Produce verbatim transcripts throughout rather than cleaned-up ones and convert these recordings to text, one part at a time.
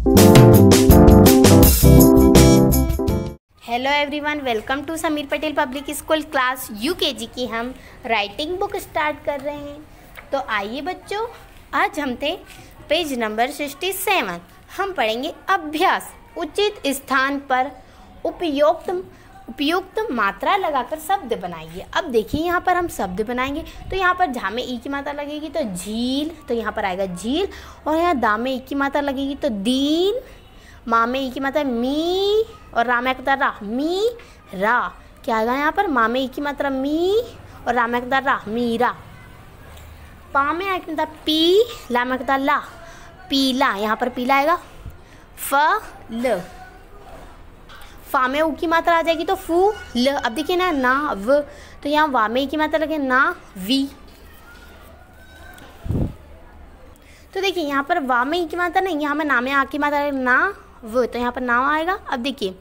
Hello everyone, welcome to Sameer Patel public school class UKG की हम writing book start कर रहे हैं। तो आइए बच्चों, आज हम थे पेज नंबर सिक्सटी सेवन। हम पढ़ेंगे अभ्यास। उचित स्थान पर उपयुक्त उपयुक्त मात्रा लगाकर शब्द बनाइए। अब देखिए यहाँ पर हम शब्द बनाएंगे। तो यहाँ पर झा में ई की मात्रा लगेगी तो झील, तो यहाँ पर आएगा झील। और यहाँ दा में ई की मात्रा लगेगी तो दीन। माँ में ई की मात्रा मी और रा में एकता रा, मी रा। क्या आएगा यहाँ पर? माँ में ई की मात्रा मी और रा में एकता रा, मीरा। पा में आएगी मात्रा पी, ला में एकता ला, पीला। यहाँ पर पीला आएगा। फ ल, फा में ऊ की मात्रा आ जाएगी तो फू ल। अब देखिए ना, ना व, तो यहाँ वा में ई की मात्रा लगे ना वी। तो देखिए यहाँ पर वा में ई की मात्रा नहीं, यहाँ में ना में आ की मात्रा ना व, तो यहाँ पर ना आएगा। अब देखिए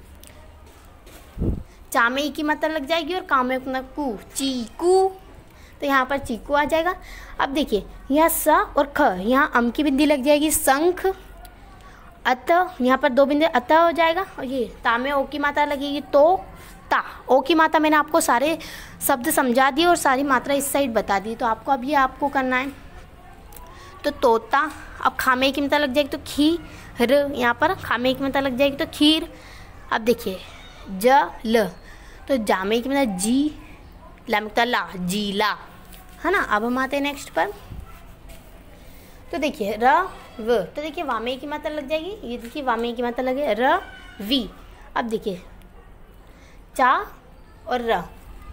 चा में ई की मात्रा लग जाएगी और का में कू, चीकू, तो यहाँ पर चीकू आ जाएगा। अब देखिए यहाँ स और ख, यहाँ अम की बिंदी लग जाएगी शंख। अत, यहाँ पर दो बिंदु अत हो जाएगा। और ये ता में ओ की मात्रा लगेगी तो ता। ओ की मात्रा मैंने आपको सारे शब्द समझा दिए और सारी मात्रा इस साइड बता दी। तो आपको अब ये आपको करना है। तो तोता, अब खामे की मात्रा लग जाएगी तो खी र, यहाँ पर खामे की मात्रा लग जाएगी तो खीर। अब देखिए ज ल, तो जामे की मात्रा जी, ला में ला, जीला, है ना। अब हम आते हैं नेक्स्ट पर। तो देखिए र व, तो देखिए वामे की मात्रा लग जाएगी। ये देखिए वामे की मात्रा लगे र वी। अब देखिए चा और र,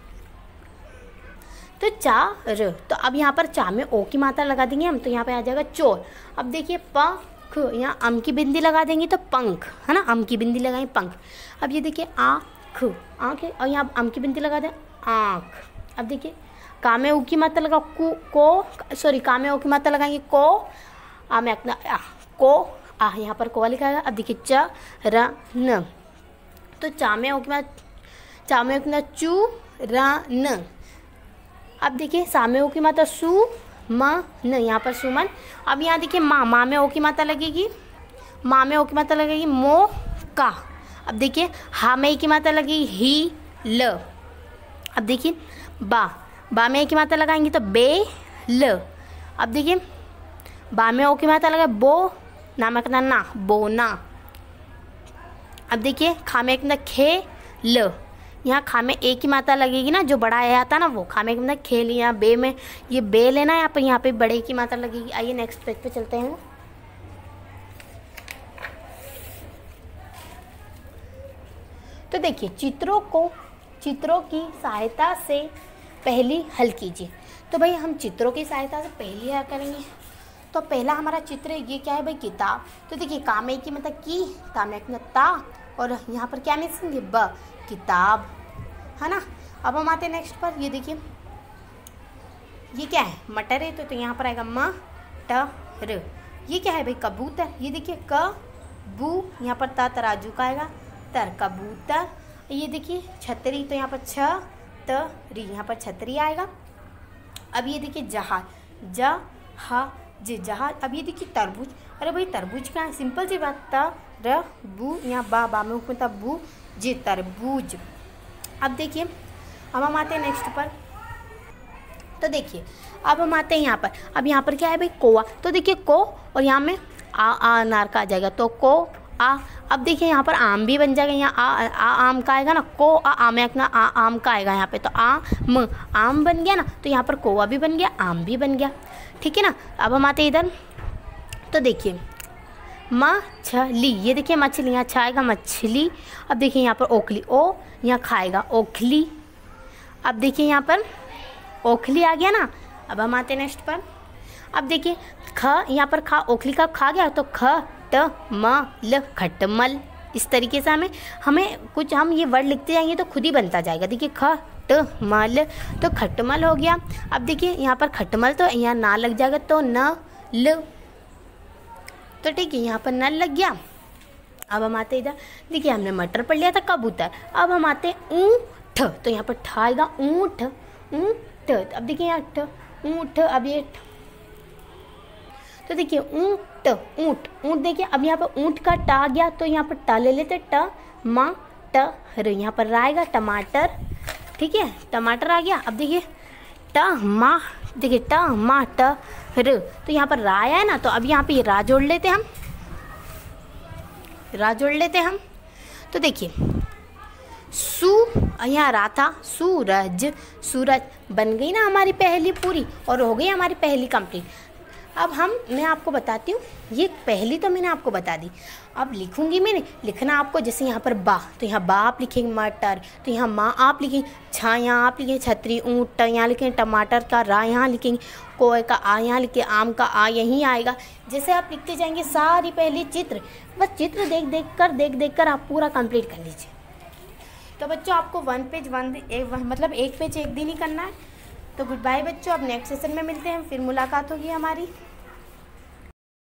तो चा र, तो अब यहाँ पर चा में ओ की मात्रा लगा देंगे हम, तो यहाँ पे आ जाएगा चोर। अब देखिए प ख, यहाँ अम की बिंदी लगा देंगे तो पंख, है ना। अम की बिंदी लगाएंगे पंख। अब ये देखिए आ ख, आँख है, और यहाँ अम की बिंदी लगा दें आँख। अब देखिए का में ऊ की मात्रा लगा कु को, सॉरी का में ओ की मात्रा लगाएंगे को, आ में अपना आ, को आ, यहाँ पर को लिखा है। अब देखिए च र न, तो चा में ओ की मात्रा, चा में ओ की मात्रा चू र न। अब देखिए सा में ओ की मात्रा सु म न, यहाँ पर सुमन। अब यहाँ देखिए माँ, माँ में ओ की मात्रा लगेगी, माँ में ओ की मात्रा लगेगी मो का। अब देखिए हा में ई की मात्रा लगेगी ही ल। अब देखिए बा, बा में ए की मात्रा लगाएंगे तो बे ल। अब देखिए बा में ओ की मात्रा लगा बो, ना में कितना ना, बोना। अब देखिए खा में कितना खे ल, यहाँ खा में ए की मात्रा लगेगी ना, जो बड़ा ए आता ना वो, खा में कितना खेल। यहाँ बे में ये बे लेना है, यहाँ पर यहाँ पे बड़े की मात्रा लगेगी। आइए नेक्स्ट पेज पे चलते हैं। तो देखिए चित्रों को चित्रों की सहायता से पहली हल कीजिए। तो भाई हम चित्रों की सहायता से पहली हल करेंगे। तो पहला हमारा चित्र ये क्या है भाई? किताब। तो देखिए का में की मतलब की, ता में ता, और यहाँ पर क्या मिसिंग है? ब, किताब, है ना। अब हम आते हैं नेक्स्ट पर। ये देखिए ये क्या है? मटर है, तो, तो यहाँ पर आएगा म ट र। ये क्या है भाई? कबूतर। ये देखिए क बू, यहाँ पर ता तराजू का आएगा, तर, कबूतर। ये देखिए छतरी, तो यहाँ पर छ त री, यहाँ पर छतरी आएगा। अब ये देखिए जहाज, ज ह जे जहाज। अब ये देखिए तरबूज। अरे भाई तरबूज क्या है? सिंपल सी बात, त र बू, यहाँ बा, बा में ऊपर बू, जे तरबूज। अब देखिए अब हम आते हैं नेक्स्ट पर। तो देखिए अब हम आते हैं यहाँ पर। अब यहाँ पर क्या है भाई? कोआ। तो देखिए को, और यहाँ में आ, आ अनार का आ जाएगा, तो को आ। अब देखिए यहाँ पर आम भी बन जाएगा। यहाँ आ, आ आम का आएगा ना, को आ, आ में ना आ आम का आएगा यहाँ पे, तो आ म, आम बन गया ना। तो यहाँ पर कोआ भी बन गया, आम भी बन गया, ठीक है ना। अब हम आते हैं इधर। तो देखिए मछली, ये देखिए मछली, यहाँ अच्छा आएगा मछली। अब देखिए यहाँ पर ओखली, ओ यहाँ खाएगा ओखली। अब देखिए यहाँ पर ओखली आ गया ना। अब हम आते हैं नेक्स्ट पर। अब देखिए ख, यहाँ पर खा, ओखली का खा गया, तो ख ट म ल, खटमल। इस तरीके से हमें हमें कुछ हम ये वर्ड लिखते जाएंगे तो खुद ही बनता जाएगा। देखिए ख ट मल, तो खटमल हो गया। अब देखिए यहाँ पर खटमल, तो यहाँ ना लग जाएगा, तो न ल, तो ठीक है यहाँ पर नल लग गया। अब हम आते इधर। देखिए हमने मटर पढ़ लिया था, कबूतर। अब हम आते ऊँट, तो यहाँ पर ठ आएगा, ऊँट ऊँट। अब देखिए यहाँ ठ, ऊँट। अब ये तो देखिए ऊँट ट ऊँट, ऊँट देखिए अब यहाँ पर ऊँट का ट आ गया तो यहाँ पर ट ले लेते, ट मा ट र, यहाँ पर रा आएगा टमाटर, ठीक है, टमाटर आ गया। अब देखिए ट मा, देखिए ट मा ट र, तो यहाँ पर रा आया है ना, तो अब यहाँ पे रा जोड़ लेते हम, रा जोड़ लेते हम। तो देखिए सू, यहाँ रा था, सूरज, सूरज बन गई ना हमारी पहली पूरी और हो गई हमारी पहली कंप्लीट। अब हम मैं आपको बताती हूँ, ये पहली तो मैंने आपको बता दी, अब लिखूंगी मैंने, लिखना आपको जैसे यहाँ पर बा, तो यहाँ बा आप लिखेंगे मटर, तो यहाँ माँ आप लिखेंगे, छा यहाँ आप लिखेंगे छतरी, ऊँट यहाँ लिखेंगे, टमाटर का रा यहाँ लिखेंगे, कोय का आ यहाँ लिखे, आम का आ यहीं आएगा। जैसे आप लिखते जाएंगे सारी पहली चित्र, बस चित्र देख देख कर देख देख कर आप पूरा कंप्लीट कर लीजिए। तो बच्चों आपको वन पेज वन एक मतलब एक पेज एक दिन ही करना है। तो गुड बाय बच्चों, अब नेक्स्ट सेशन में मिलते हैं, फिर मुलाकात होगी हमारी।